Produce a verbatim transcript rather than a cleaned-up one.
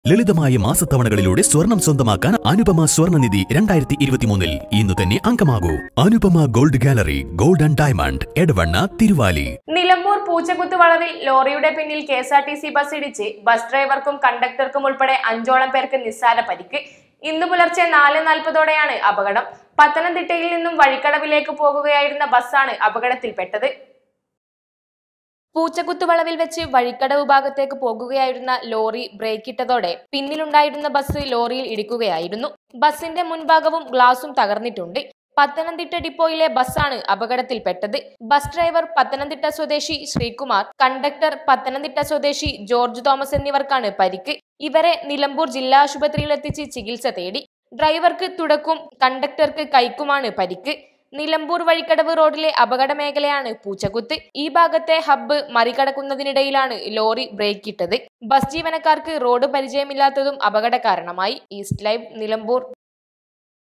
ലളിതമായ മാസത്തവണകളിലൂടെ സ്വർണം സ്വന്തമാക്കാൻ അനുപമ സ്വർണ്ണനിധി രണ്ടായിരത്തി ഇരുപത്തിമൂന്നിൽ ഇന്ന് തന്നെ അംഗമാകൂ. Anupama gold gallery, gold and diamond, Edavanna, Thiruvali. Nilambur Poochakkuthu വളവിൽ ലോറിയുടെ പിന്നിൽ K S R T C bus ഇടിച്ച് ബസ് ഡ്രൈവർക്കും കണ്ടക്ടർക്കും ഉൾപ്പെടെ അഞ്ചോളം പേർക്ക് നിസ്സാര പരിക്ക്. ഇന്ന് പുലർച്ചെ നാല് നാൽപ്പതോടെയാണ് അപകടം. പത്തനംതിട്ടയിൽ നിന്നും വഴിക്കടവിലേക്ക് പോകുകയായിരുന്ന ബസ്സാണ് അപകടത്തിൽപ്പെട്ടത്. പൂച്ചക്കുത്ത് വളവിൽ വെച്ച് വഴിക്കടവ് ഭാഗത്തേക്ക് പോകുകയായിരുന്ന ലോറി ബ്രേക്കിട്ടതോടെ പിന്നിലുണ്ടായിരുന്ന ബസ് ലോറിയിൽ ഇടിക്കുകയായിരുന്നു. ബസിന്റെ മുൻഭാഗവും ഗ്ലാസും തകർന്നിട്ടുണ്ട്. പത്തനംതിട്ട ഡിപ്പോയിലെ ബസ്സാണ് അപകടത്തിൽപ്പെട്ടത്. ബസ് ഡ്രൈവർ പത്തനംതിട്ട സ്വദേശി ശ്രീകുമാർ, കണ്ടക്ടർ പത്തനംതിട്ട സ്വദേശി ജോർജ് തോമസ് എന്നിവർക്കാണ് പരിക്ക്. ഇവരെ നിലമ്പൂർ ജില്ലാ ആശുപത്രിയിൽ എത്തിച്ച് ചികിത്സ തേടി. ഡ്രൈവർക്ക് തുടക്കും, കണ്ടക്ടർക്ക് കൈക്കുമാണ് പരിക്ക്. നിലമ്പൂർ വഴിക്കടവ് റോഡിലെ അപകട മേഖലയാണ് പൂച്ചക്കുത്ത്. ഈ ഭാഗത്തെ ഹബ്ബ് മറികടക്കുന്നതിനിടയിലാണ് ലോറി ബ്രേക്കിട്ടത്. ബസ് ജീവനക്കാർക്ക് റോഡ് പരിചയമില്ലാത്തതും അപകട കാരണമായി. East Live, Nilambur.